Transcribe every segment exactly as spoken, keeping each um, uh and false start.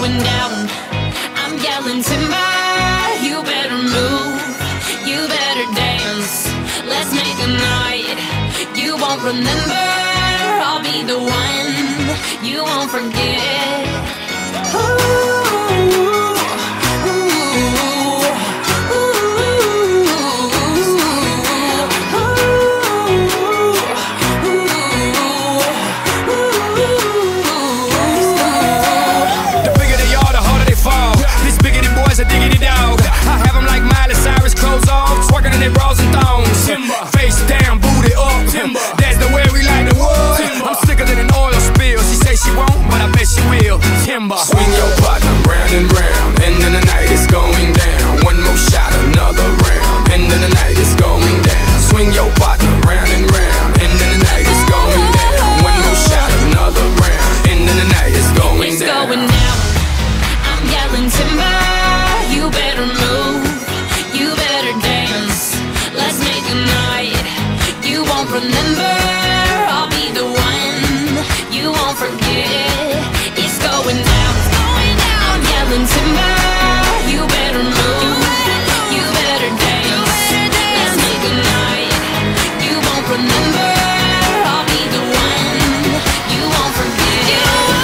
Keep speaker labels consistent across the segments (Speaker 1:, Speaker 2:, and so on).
Speaker 1: going down. I'm yelling timber, you better move, you better dance. Let's make a night you won't remember. I'll be the one you won't forget. Ooh.
Speaker 2: Their bras and thongs, timber. Face down, booty up, timber. That's the way we like the wood. Timber. I'm sicker than an oil spill. She say she won't, but I bet she will. Timber. Swing your partner round and round, and then the night is going down. One more shot, another round, and then the night is going down. Swing your partner round and round, and then the night is going down. One more shot, another round, and then the night is going
Speaker 1: it's
Speaker 2: down.
Speaker 1: Going down. I'm yelling timber, you better move, you better dance. Let's make a night you won't remember. I'll be the one you won't forget. It's going down, it's going down. I'm yelling timber, you better move, you better dance. Let's make a night you won't remember. I'll be the one you won't forget.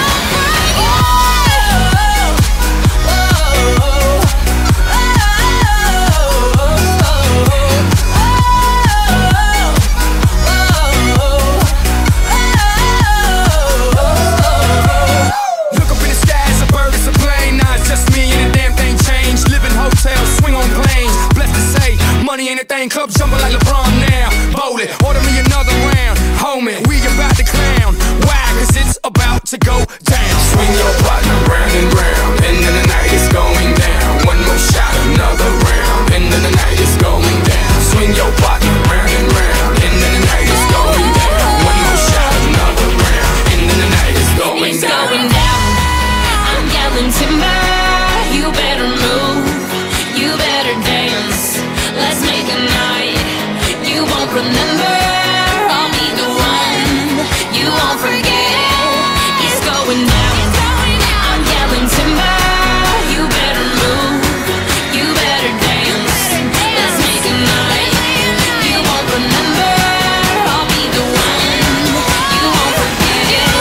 Speaker 2: Money ain't a thing, club jumping like LeBron now. Bowl it, order me another round. Homie, we about to clown. Why? Cause it's about to go down. Swing your partner round and round, and then the night is going down. One more shot, another round, and then the night is going down. Swing your partner round and round, and then the night is going down. One more shot, another round, and then the night is going
Speaker 1: it's
Speaker 2: down.
Speaker 1: Going down. I'm yelling timber, you better move, you better dance. Let's make a night you won't remember. I'll be the one you won't forget. It's going down, it's going down. I'm yelling timber, you better move, you better dance. Let's make a night you won't remember. I'll be the one you won't forget.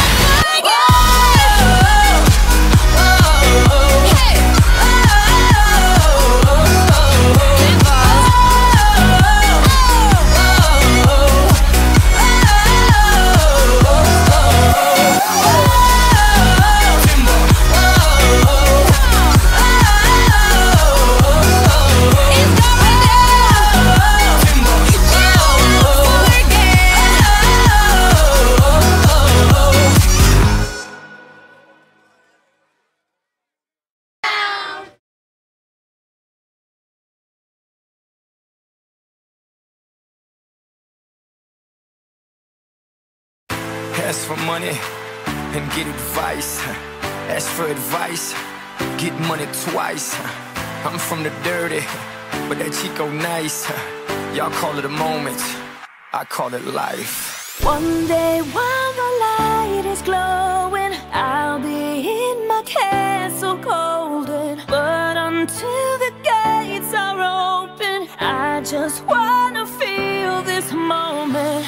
Speaker 2: Ask for money and get advice. Ask for advice, get money twice. I'm from the dirty, but that Chico nice. Y'all call it a moment, I call it life.
Speaker 3: One day while the light is glowing, I'll be in my castle golden. But until the gates are open, I just wanna feel this moment.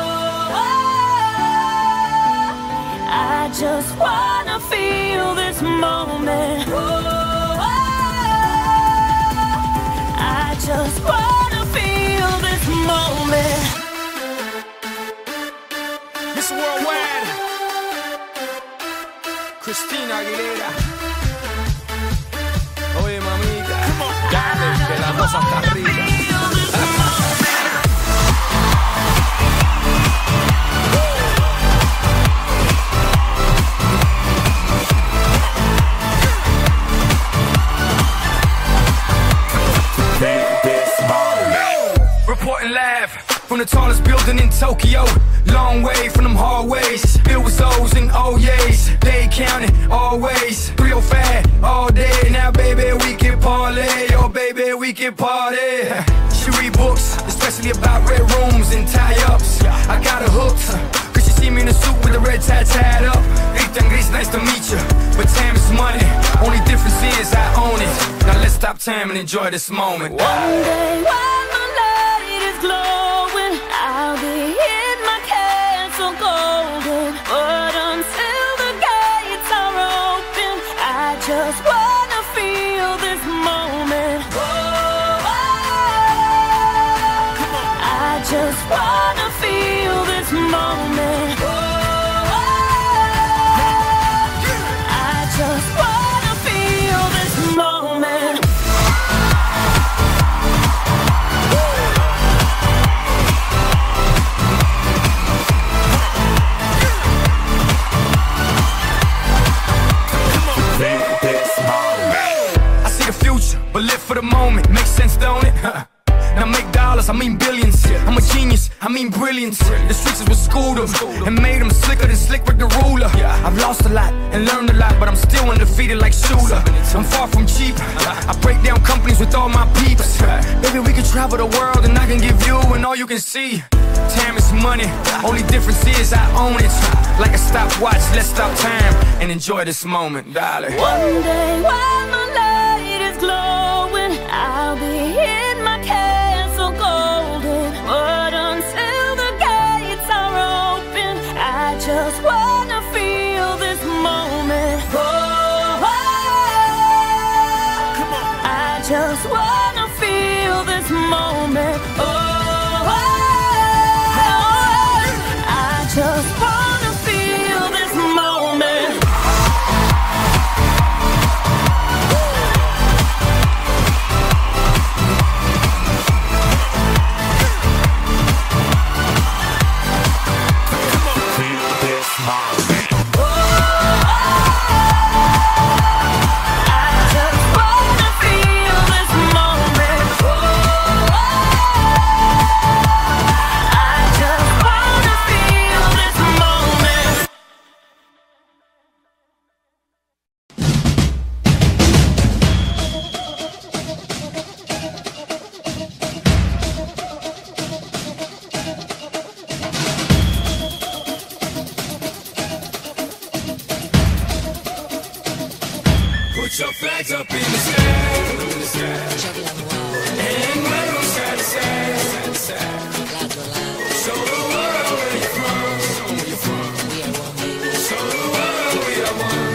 Speaker 3: I just wanna feel this moment. I just wanna feel this moment.
Speaker 2: Miss Worldwide, Christina Aguilera. Oye mamita, dale, que la cosa está rica. Reporting live from the tallest building in Tokyo. Long way from them hallways, filled with O's and oh yeas. They counting always, three oh five all day. Now baby we can parlay, oh baby we can party. She read books, especially about red rooms and tie-ups. I got her hooked, cause she see me in a suit with the red tie tied up. Christian Gris, nice to meet you. But time is money, only difference is I own it. Now let's stop time and enjoy this moment.
Speaker 3: One day while my light is glowing, I'll be in my castle golden. But until the gates are open, I just wanna feel this moment. Oh, I just wanna feel this moment. Oh, I just wanna feel this moment.
Speaker 2: I see the future, but live for the moment. Makes sense, don't it? Now make dollars, I mean billions. I'm a genius, I mean brilliance. The streets is what schooled them and made them slicker than Slick Rick the ruler. I've lost a lot and learned a lot, but I'm still undefeated like Shooter. I'm far from cheap, I break down companies with all my peeps. Baby, we can travel the world and I can give you and all you can see. Time is money, only difference is I own it. Like a stopwatch, let's stop time and enjoy this moment, darling.
Speaker 3: One day while my light is glowing, I'll be in my castle golden. But until the gates are open, I just wanna feel this moment. Oh, I just wanna feel this moment. Oh, I just wanna feel this moment.
Speaker 2: Put your flags up in the sky, in the sky. And wave them side to side, side to side. Show the world where you're from, show where you're from. Show the world we are one.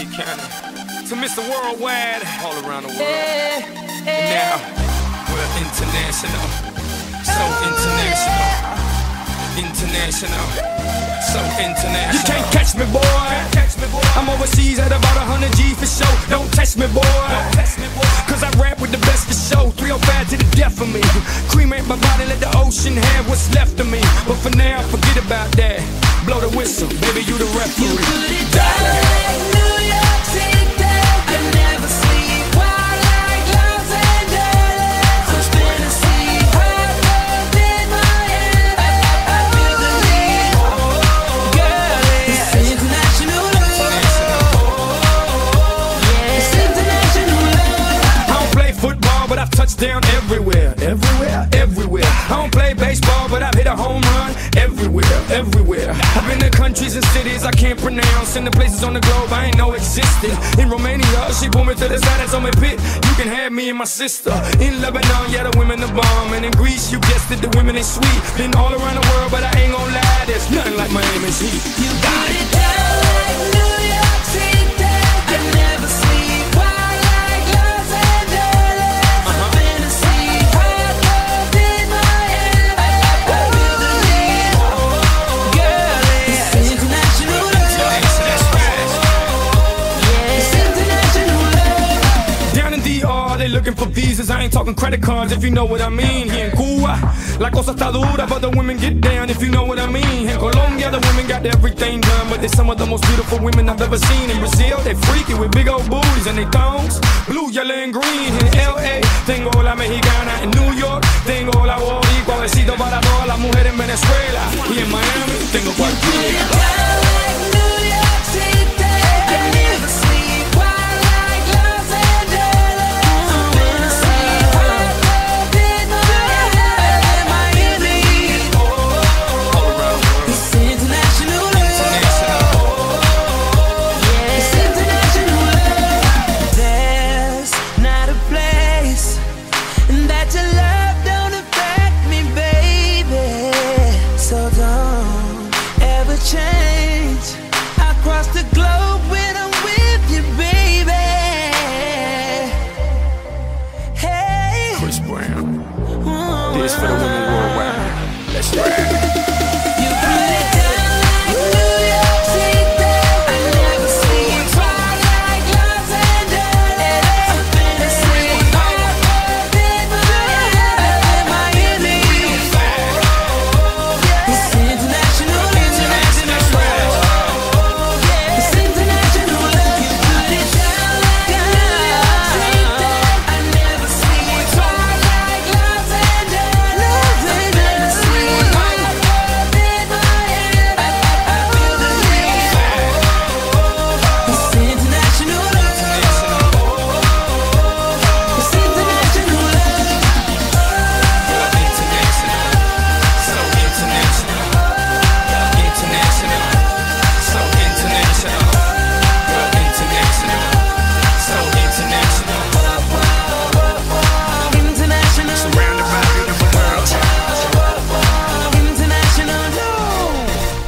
Speaker 2: Dade County. To Mister Worldwide, all around the world. And now, we're international. So international. International. So international. You can't catch me, boy. I'm overseas at about one hundred G for show. Don't test me, boy. Cause I rap with the best for show. three oh five to the death of me. Cremate my body, let the ocean have what's left of me. But for now, forget about that. Blow the whistle, baby, you the referee.
Speaker 3: You put it down like New York City. I never sleep. Wild like Los Angeles. I'm spinning sea. Hot love in my head. I, I, I feel the need. Girl, it's international love. It's international love.
Speaker 2: I don't play football, but I've touched down everywhere. Everywhere, everywhere. I don't play baseball, but I've hit a home run. Everywhere, everywhere. I've been to countries and cities I can't pronounce, and the places on the globe I ain't know existed. In Romania, she pulled me to the side and told me, Pit, you can have me and my sister. In Lebanon, yeah, the women are bomb. And in Greece, you guessed it, the women ain't sweet. Been all around the world, but I ain't gon' lie, there's nothing like Miami's heat.
Speaker 3: You put it down like New York City. I never sleep. Wild like Los Angeles. I'm spinning sea. Hot love in my head. I, I, I feel the need. Girl, it's international love. It's international love.
Speaker 2: Down in D R, they looking for visas. I ain't talking credit cards, if you know what I mean. Here in Cuba, la cosa está dura, but the women get down, if you know what I mean. In Colombia, the women got everything done, but they're some of the most beautiful women I've ever seen. In Brazil, they freaky with big old booties and they thongs, blue, yellow, and green. In L A, tengo la mexicana. In New York, tengo la boricua. Besito para todas las mujeres en Venezuela. Y en Miami, tengo cualquiera.
Speaker 3: Down like New York City. I never sleep. Wild like Los Angeles. I'm spinning sea. Hot love in my head. I Miami. It's international love. It's international love. There's not a place that your love don't affect me, baby. So don't ever change. I cross the globe when I'm with you, baby. Hey.
Speaker 2: Chris Brown, this for the women worldwide. Let's ride.
Speaker 3: You put it down like New York City. I never sleep. Wild like Los Angeles. I'm spinning sea. Hot love in my head. I Miami. It's international love. It's international love. You put it down like New York City. I never sleep. Wild like Los Angeles. I'm spinning sea. Hot love in my head. I, I, I feel the need. It's international love. It's international love.
Speaker 2: International, so international. International, so international. Girl, international, so international.
Speaker 3: International.
Speaker 2: Surrounded by beautiful girls.
Speaker 3: International love.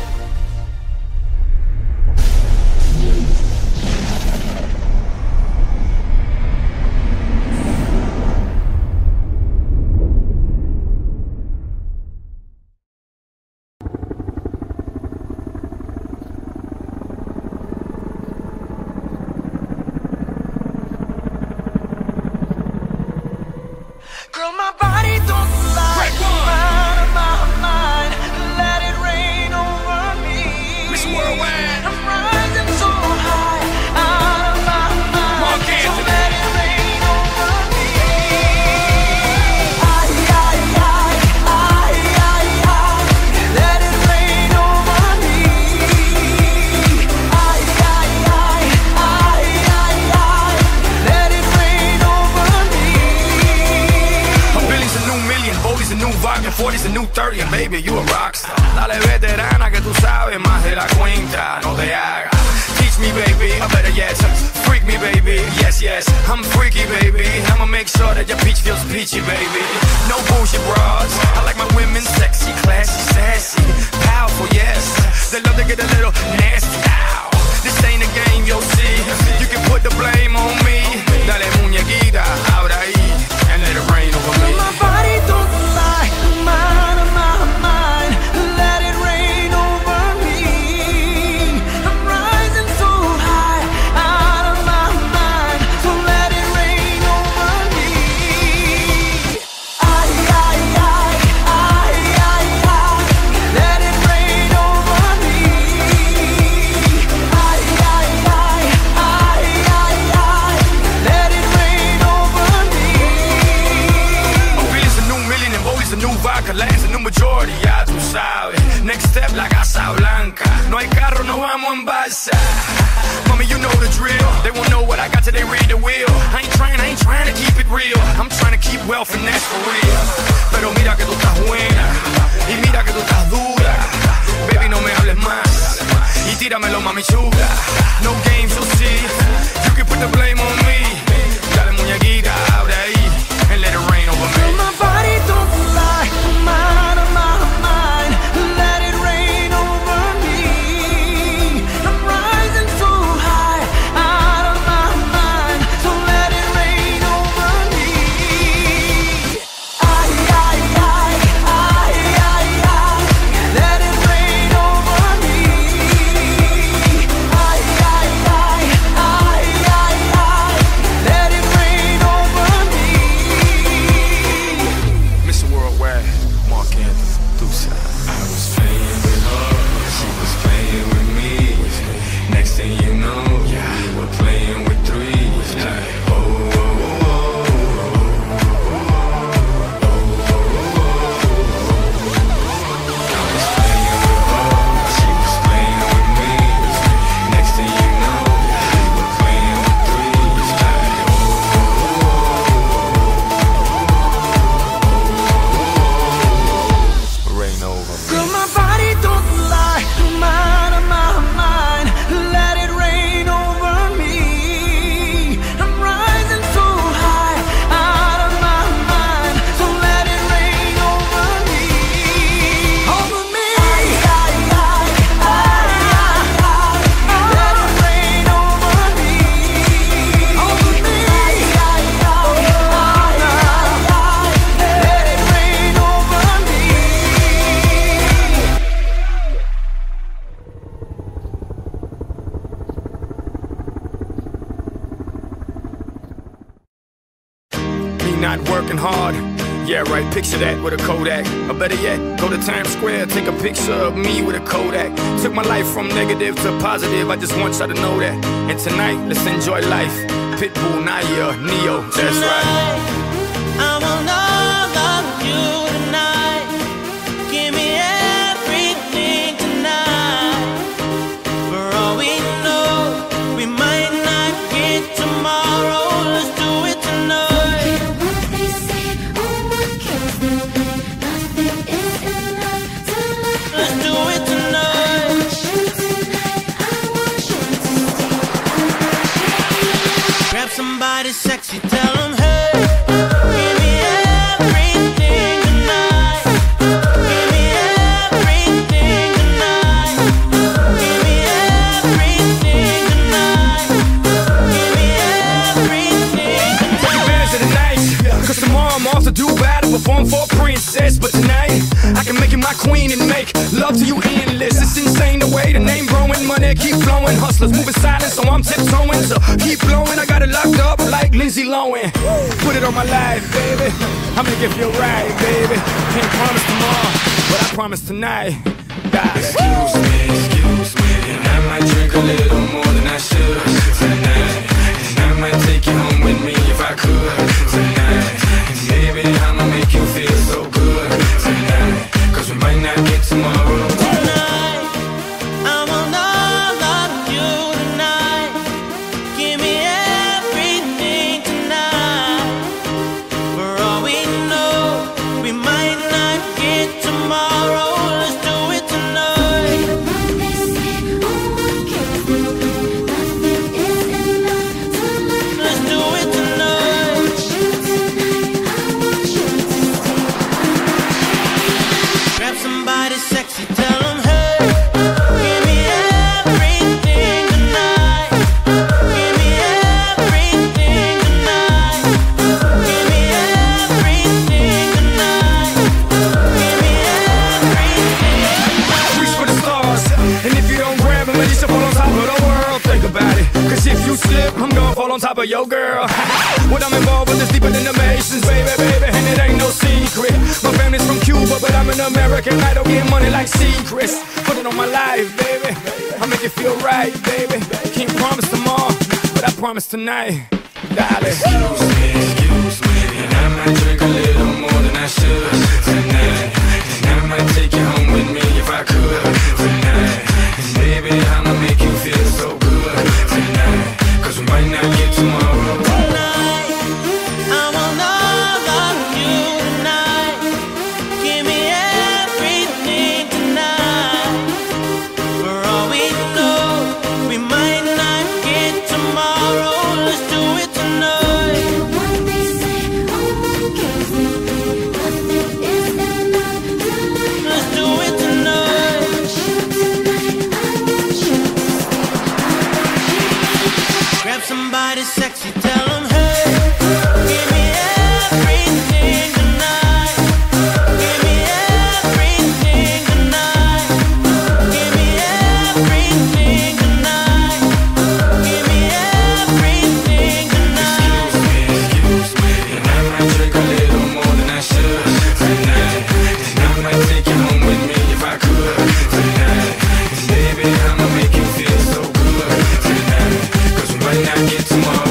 Speaker 3: Girl, my body don't lie.
Speaker 2: Break one.
Speaker 3: Out of my mind. Let it rain over me.
Speaker 2: Miss Worldwide.
Speaker 3: I'm rising so high. Out of my mind.
Speaker 2: Mark
Speaker 3: So
Speaker 2: Anthony.
Speaker 3: let it rain over me. Ay, ay, ay, ay, ay, ay. Let it rain over me. Ay, ay, ay, ay, ay, ay. Let it rain over me.
Speaker 2: A Billy's a new million, Bodie's a new volume, forty's a new thirty, and baby, you a rockstar. Dale veterana que tú sabes más de la cuenta, no te hagas. Teach me, baby, I better yes. Freak me, baby, yes, yes. I'm freaky, baby. I'ma make sure that your peach feels peachy, baby. No bullshit bras. I like my women sexy, classy, sassy, powerful, yes. They love to get a little nasty. Ow. This ain't a game, you'll see. You can put the blame on me. Dale muñequita, ahora ahí, and let it rain over me.
Speaker 4: My body don't lie, I'm out of my mind. Let it rain over me. I'm rising so high, out of my mind. So let it rain over me. I, I, I, I, I, I. Let it rain over me. I, I, I, I, I, I. Let it rain over me.
Speaker 2: Billy's a new million and Bowie's a new vodka. Land's a new majority, ya tú sabes. Next step, la Casa Blanca. No hay carro, no vamos en balsa. Mommy, you know the drill. They won't know what I got till they read the wheel. I ain't trying, I ain't trying to keep it real. I'm trying to keep wealth and that's for real. Pero mira que tú estás buena y mira que tú estás dura. Baby, no me hables más y tíramelo, mami chula. No games, you'll see. You can put the blame on me. Dale muñequita, ahora ahí, and let it rain over me.
Speaker 4: My body don't lie, I'm out of my mind. Let it rain over me. I'm rising so high, out of my mind. So let it rain over me. I, I, I, I, I, I. Let it rain over me. I, I, I, I, I, I. Let it rain over me.
Speaker 2: Mister Worldwide, Mark Anthony, Deuce. I was playing with her, she was playing with me. Next thing you know, we were playing with three. Like, oh, oh, oh, oh, I was playing with her, she was playing with me. Next thing you know, we were playing with threes. Like, oh, rain over me.
Speaker 4: Girl, my body don't lie, I'm out of my mind. Let it rain over me. I'm rising so high, out of my mind. So let it rain over me. Over me. I, I, I, I, I. Let it rain over me. Over me. I, I, I, I, I. Let it rain over me.
Speaker 2: Me not working hard. Yeah, right, picture that with a Kodak. Or better yet, go to Times Square, take a picture of me with a Kodak. Took my life from negative to positive, I just want y'all to know that. And tonight, let's enjoy life. Pitbull, Naya, Neo, that's right.
Speaker 4: I want all of you tonight. Give me everything tonight. For all we know, we might not get tomorrow. Let's do it tonight.
Speaker 3: What they say, oh what kills them, nothing is enough to love.
Speaker 4: Let's do it
Speaker 3: I
Speaker 4: tonight.
Speaker 3: want you tonight, I want you to stay.
Speaker 4: Grab somebody sexy, tell them hey. Give me everything tonight. Give me everything tonight. Give me everything tonight. Give me everything
Speaker 2: Take
Speaker 4: tonight.
Speaker 2: advantage of the night, cause tomorrow I'm off to do battle, perform for a princess. But tonight, I can make you my queen and make love to you endless. It's insane the way the name growing, money keep flowing. Hustlers moving silent, so I'm tiptoeing. So keep blowing, I got it locked up like Lindsay Lohan. Put it on my life, baby. I'm gonna give you a ride, baby. Can't promise tomorrow, but I promise tonight. Die. Excuse me, excuse me, and I might drink a little more than I should tonight. And I might take you home with me if I could tonight. And baby, I'ma make you feel so good tonight. Cause we might not get tomorrow.
Speaker 4: Tonight, I want all of you tonight. Give me everything tonight. For all we know, we might not get tomorrow. Let's do it tonight.
Speaker 3: What they say, oh what kills them, nothing is enough to love.
Speaker 4: Let's do
Speaker 2: for your girl. What I'm involved with is deeper than the Masons, baby, baby, and it ain't no secret. My family's from Cuba, but I'm an American. I don't get money like secrets. Put it on my life, baby. I make it feel right, baby. Can't promise tomorrow, but I promise tonight, darling.
Speaker 5: Excuse me, excuse me, and I might drink a little more than I should tonight. And I might take you home with me if I could tonight. And baby, I'ma make you feel so good tonight, 'cause we might not get tomorrow.
Speaker 4: Tonight, I want all of you tonight. Give me everything tonight. For all we know, we might not get tomorrow. Let's do it tonight. Let's do it tonight. Grab somebody sexy, tell them, hey, give me everything tonight. Give me everything tonight. Give me everything tonight. Give me everything tonight.
Speaker 5: Excuse me, excuse me, and I might drink a little more than I should tonight. And I might take you home with me if I could tonight. And baby, I'ma make you feel so good tonight, 'cause we might not get tomorrow.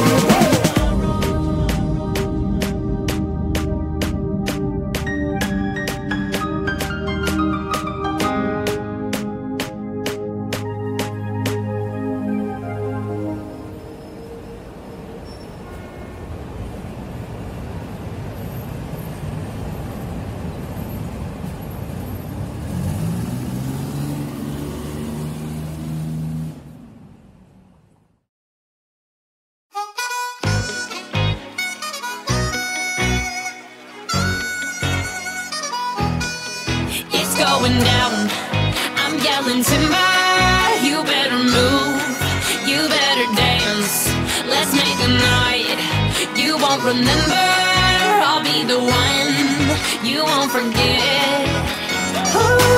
Speaker 1: It's going down. I'm yelling timber. You better move. You better dance. Let's make a night you won't remember. I'll be the one you won't forget. Ooh,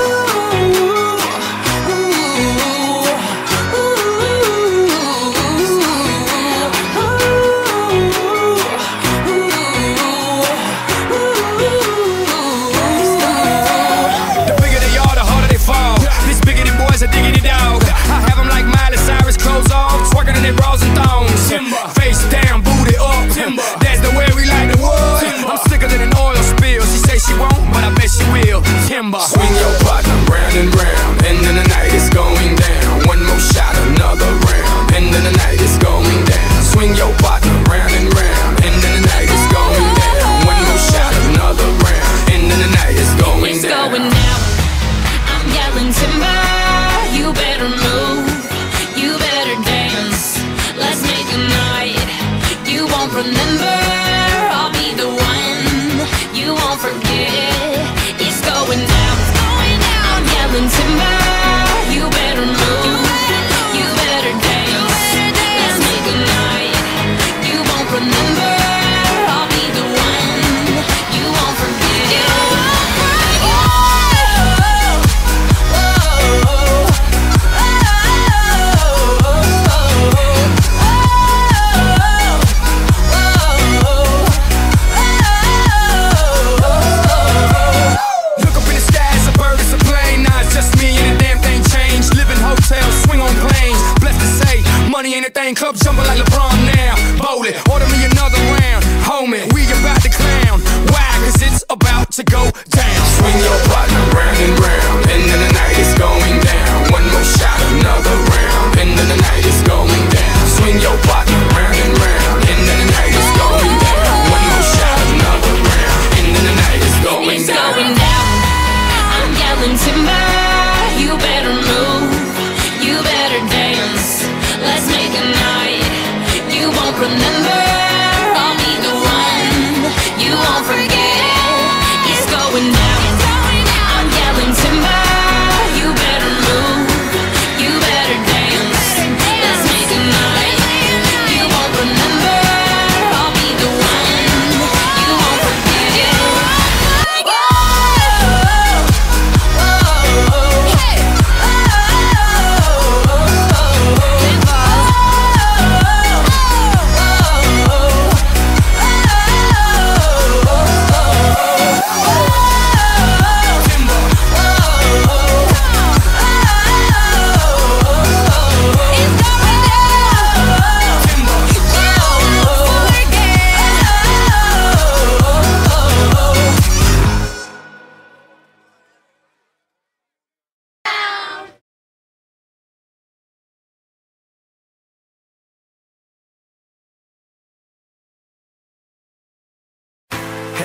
Speaker 1: ooh, ooh,
Speaker 2: The bigger they are, the harder they fall. These biggity boys are diggity dog. I have them like Miley Cyrus, clothes off, twerking in their bras and thongs. Face down, booty up. That's the way we like the wood. I'm sicker than an oil spill. She say she won't, but I bet she will. Timber.
Speaker 5: Swing your partner round and round, and then the night is going down. One more shot, another round, and then the night is going down. Swing your partner round and round, and then the night is going down. One more shot, another round, and then the night is going
Speaker 1: it's
Speaker 5: down.
Speaker 1: going down. I'm yelling timber. You better move. You better dance. Let's make a night you won't remember. I'll be the one you won't forget. It's going down. It's going down. I'm yelling timber. You better move. You better dance. Let's make a night you won't remember. I'll be the one you won't forget.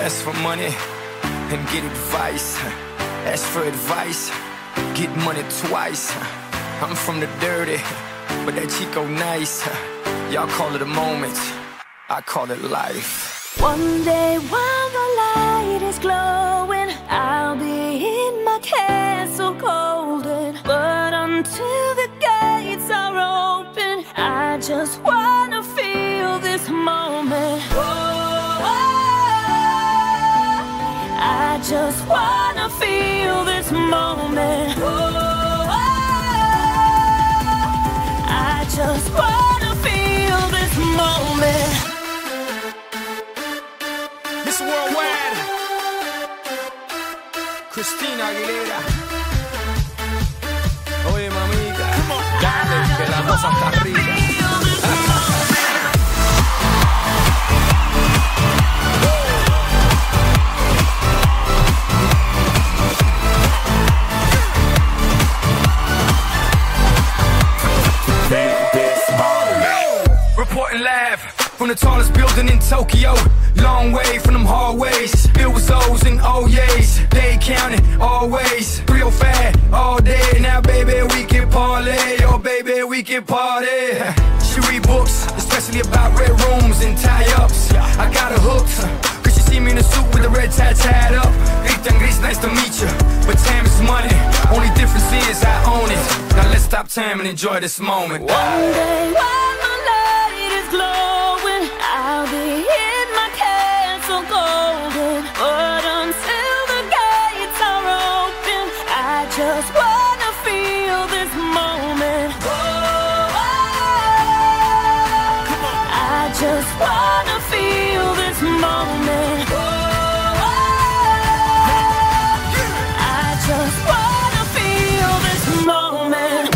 Speaker 2: ask for money and get advice. Ask for advice, get money twice. I'm from the dirty, but that Chico nice. Y'all call it a moment, I call it life.
Speaker 3: One day while the light is glowing, I'll be in my castle golden. But until the gates are open, I just wanna feel this moment. Whoa, I just wanna feel this moment. Whoa, I just wanna feel this moment.
Speaker 2: Miss Worldwide, Christina Aguilera. Oye, mamita, dale, que la cosa está rica. Reporting live from the tallest building in Tokyo. Long way from them hallways, filled with O's and O's. They counting always, real fat all day. Now baby we can parlay, oh baby we can party. She read books, especially about red rooms and tie-ups. I got her hooked, cause she see me in a suit with the red tie tied up. Rita and Gris, nice to meet you, but time is money. Only difference is I own it. Now let's stop time and enjoy this moment.
Speaker 3: One day while the light is glowing, I'll be in my castle golden. But until the gates are open, I just wanna feel this moment. Whoa, I just wanna feel this moment. Whoa, I just wanna feel this moment.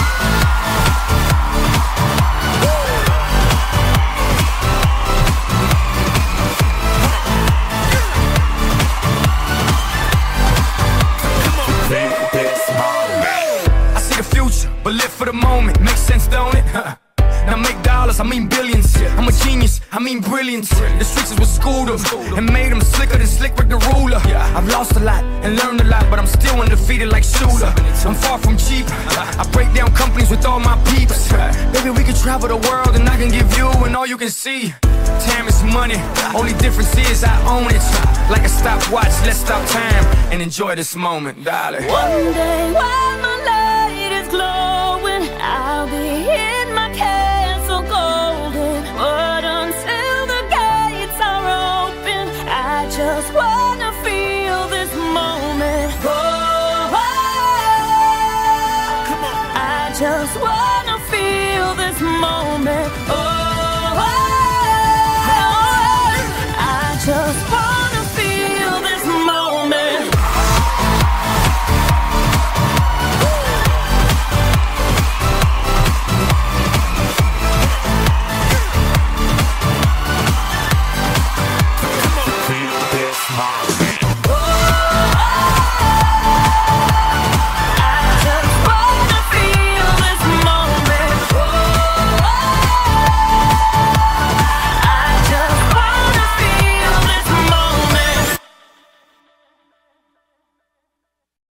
Speaker 2: I see the future, but live for the moment. Makes sense, don't it? Now make dollars, I mean billions. I'm a genius, I mean brilliance. The streets is what schooled them and made them slicker than Slick Rick the ruler. I've lost a lot and learned a lot, but I'm still undefeated like Shooter. I'm far from cheap, I break down companies with all my peeps. Baby, we can travel the world and I can give you and all you can see. Time is money, only difference is I own it. Like a stopwatch, let's stop time and enjoy this moment, darling.
Speaker 3: One day while my